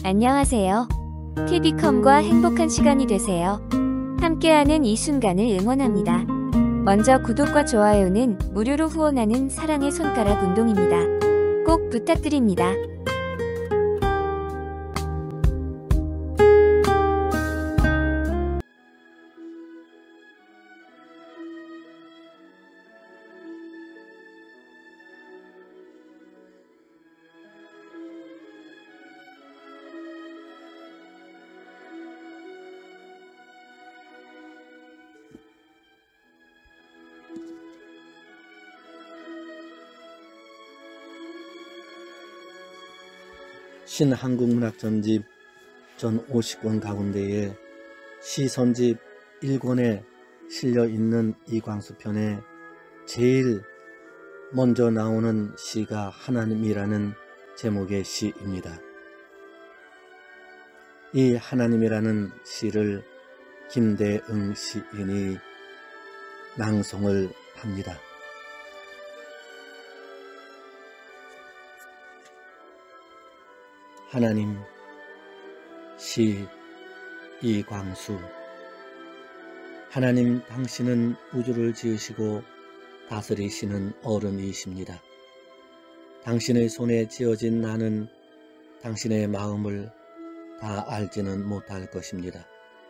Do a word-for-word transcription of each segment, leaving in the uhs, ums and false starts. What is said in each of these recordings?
안녕하세요. 티비컴과 행복한 시간이 되세요. 함께하는 이 순간을 응원합니다. 먼저 구독과 좋아요는 무료로 후원하는 사랑의 손가락 운동입니다. 꼭 부탁드립니다. 신한국문학전집 전 오십 권 가운데에 시선집 일 권에 실려있는 이광수 편에 제일 먼저 나오는 시가 하나님이라는 제목의 시입니다. 이 하나님이라는 시를 김대응 시인이 낭송을 합니다. 하나님, 시 이광수. 하나님, 당신은 우주를 지으시고 다스리시는 어른이십니다. 당신의 손에 지어진 나는 당신의 마음을 다 알지는 못할 것입니다.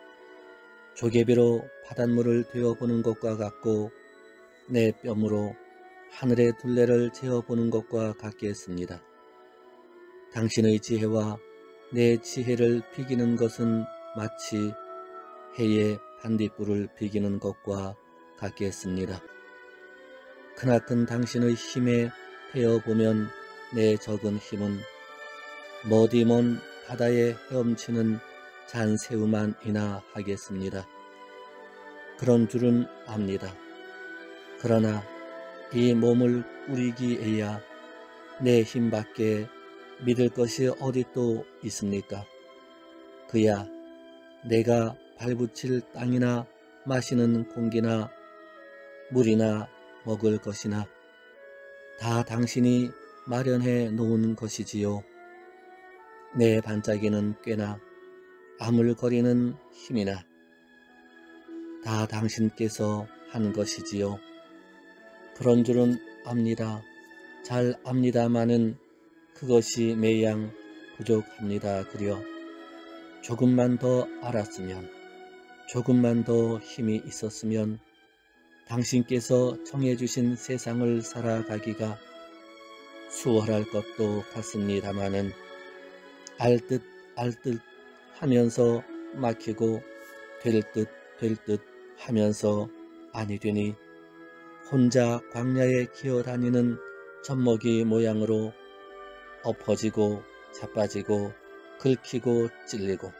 조개비로 바닷물을 되어보는 것과 같고 내 뼘으로 하늘의 둘레를 재어보는 것과 같겠습니다. 당신의 지혜와 내 지혜를 비기는 것은 마치 해의 반딧불을 비기는 것과 같겠습니다. 크나큰 당신의 힘에 태어보면 내 적은 힘은 머디 먼 바다에 헤엄치는 잔새우만이나 하겠습니다. 그런 줄은 압니다. 그러나 이 몸을 꾸리기에야 내 힘밖에 믿을 것이 어디 또 있습니까? 그야 내가 발붙일 땅이나 마시는 공기나 물이나 먹을 것이나 다 당신이 마련해 놓은 것이지요. 내 반짝이는 꾀나 아물거리는 힘이나 다 당신께서 한 것이지요. 그런 줄은 압니다. 잘 압니다마는 그것이 매양 부족합니다. 그려 조금만 더 알았으면, 조금만 더 힘이 있었으면 당신께서 정해주신 세상을 살아가기가 수월할 것도 같습니다마는 알듯 알듯 하면서 막히고 될 듯 될 듯 하면서 아니 되니 혼자 광야에 기어다니는 젖먹이 모양으로 엎어지고 자빠지고 긁히고 찔리고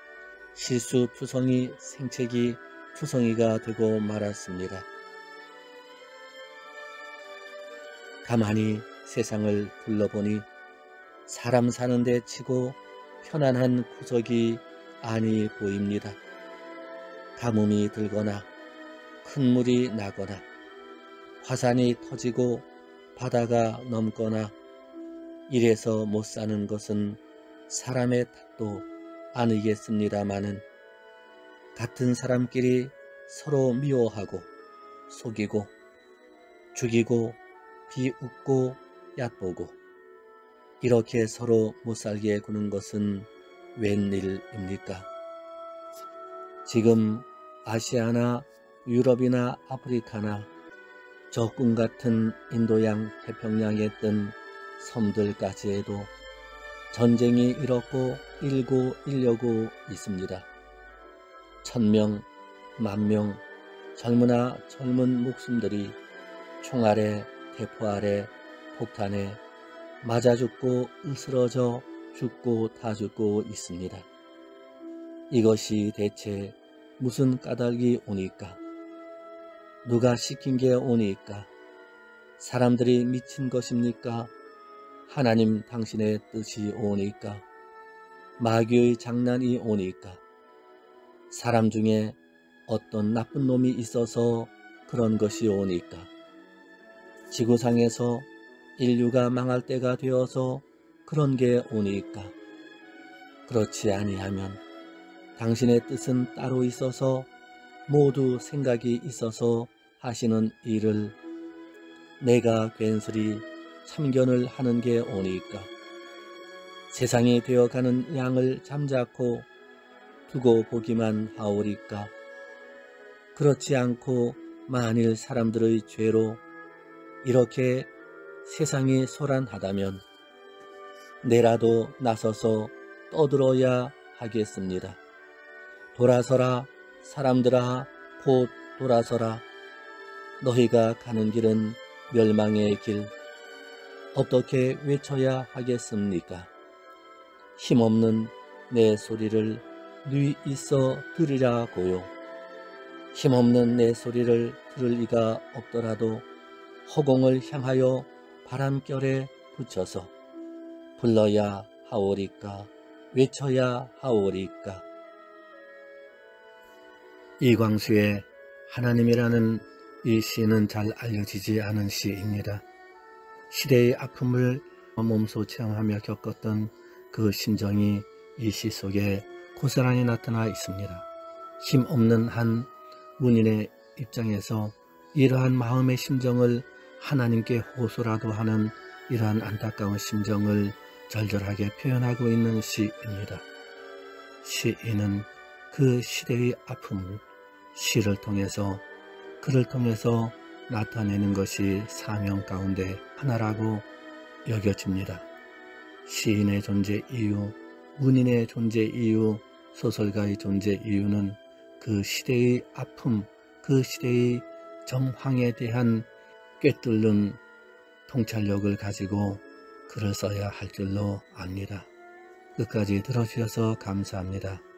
실수투성이 생채기 투성이가 되고 말았습니다. 가만히 세상을 둘러보니 사람 사는데 치고 편안한 구석이 아니 보입니다. 가뭄이 들거나 큰 물이 나거나 화산이 터지고 바다가 넘거나 이래서 못 사는 것은 사람의 탓도 아니겠습니다마는 같은 사람끼리 서로 미워하고 속이고 죽이고 비웃고 얕보고 이렇게 서로 못살게 구는 것은 웬일입니까? 지금 아시아나 유럽이나 아프리카나 저 꿈같은 인도양 태평양에 뜬 섬들까지에도 전쟁이 일었고 일고 일려고 있습니다. 천명, 만명, 젊으나 젊은 목숨들이 총 아래, 대포 아래, 폭탄에 맞아 죽고 으스러져 죽고 다 죽고 있습니다. 이것이 대체 무슨 까닭이 오니까? 누가 시킨 게 오니까? 사람들이 미친 것입니까? 하나님 당신의 뜻이 오니까? 마귀의 장난이 오니까? 사람 중에 어떤 나쁜 놈이 있어서 그런 것이 오니까? 지구상에서 인류가 망할 때가 되어서 그런 게 오니까? 그렇지 아니하면 당신의 뜻은 따로 있어서 모두 생각이 있어서 하시는 일을 내가 괜스레 참견을 하는 게 오니까 세상이 되어가는 양을 잠자코 두고 보기만 하오리까. 그렇지 않고 만일 사람들의 죄로 이렇게 세상이 소란하다면 내라도 나서서 떠들어야 하겠습니다. 돌아서라 사람들아, 곧 돌아서라. 너희가 가는 길은 멸망의 길. 어떻게 외쳐야 하겠습니까? 힘없는 내 소리를 뉘 있어 들으라고요. 힘없는 내 소리를 들을 리가 없더라도 허공을 향하여 바람결에 붙여서 불러야 하오리까, 외쳐야 하오리까. 이광수의 하나님이라는 이 시는 잘 알려지지 않은 시입니다. 시대의 아픔을 몸소 체험하며 겪었던 그 심정이 이 시 속에 고스란히 나타나 있습니다. 힘없는 한 문인의 입장에서 이러한 마음의 심정을 하나님께 호소라도 하는 이러한 안타까운 심정을 절절하게 표현하고 있는 시입니다. 시인은 그 시대의 아픔을 시를 통해서 그를 통해서 나타내는 것이 사명 가운데 하나라고 여겨집니다. 시인의 존재 이유, 문인의 존재 이유, 소설가의 존재 이유는 그 시대의 아픔, 그 시대의 정황에 대한 꿰뚫는 통찰력을 가지고 글을 써야 할 줄로 압니다. 끝까지 들어주셔서 감사합니다.